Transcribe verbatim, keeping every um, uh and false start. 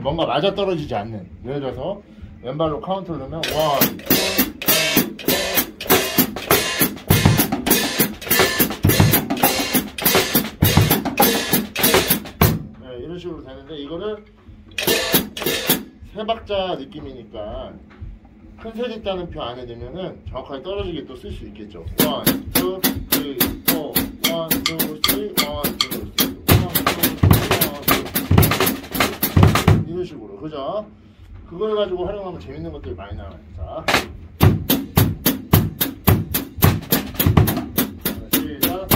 뭔가 맞아 떨어지지 않는. 예를 들어서 왼발로 카운트를 넣으면 원, 네, 이런 식으로 되는데 이거를 세 박자 느낌이니까 큰 색 있다는 표 안에 넣으면은 정확하게 떨어지게 또 쓸 수 있겠죠. 원, 투, 쓰리, 포, 원, 투, 쓰리, 원, 투, 쓰리, 원, 투, 쓰리, 원, 투, 이런 식으로, 그죠? 그걸 가지고 활용하면 재밌는 것들이 많이 나와요. 자, 시작.